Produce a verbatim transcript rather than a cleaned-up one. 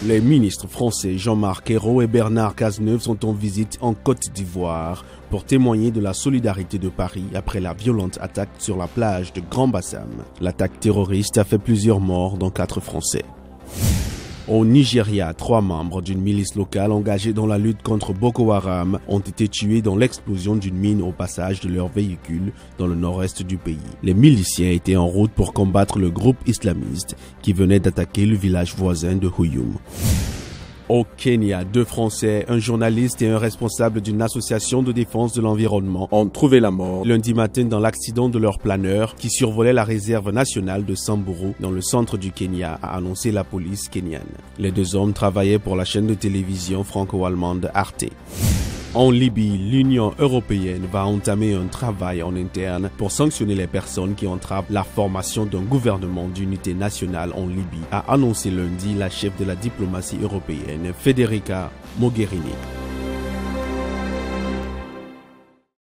Les ministres français Jean-Marc Ayrault et Bernard Cazeneuve sont en visite en Côte d'Ivoire pour témoigner de la solidarité de Paris après la violente attaque sur la plage de Grand-Bassam. L'attaque terroriste a fait plusieurs morts, dont quatre Français. Au Nigeria, trois membres d'une milice locale engagée dans la lutte contre Boko Haram ont été tués dans l'explosion d'une mine au passage de leur véhicule dans le nord-est du pays. Les miliciens étaient en route pour combattre le groupe islamiste qui venait d'attaquer le village voisin de Huyum. Au Kenya, deux Français, un journaliste et un responsable d'une association de défense de l'environnement ont trouvé la mort lundi matin dans l'accident de leur planeur qui survolait la réserve nationale de Samburu dans le centre du Kenya, a annoncé la police kenyane. Les deux hommes travaillaient pour la chaîne de télévision franco-allemande Arte. En Libye, l'Union européenne va entamer un travail en interne pour sanctionner les personnes qui entravent la formation d'un gouvernement d'unité nationale en Libye, a annoncé lundi la chef de la diplomatie européenne, Federica Mogherini.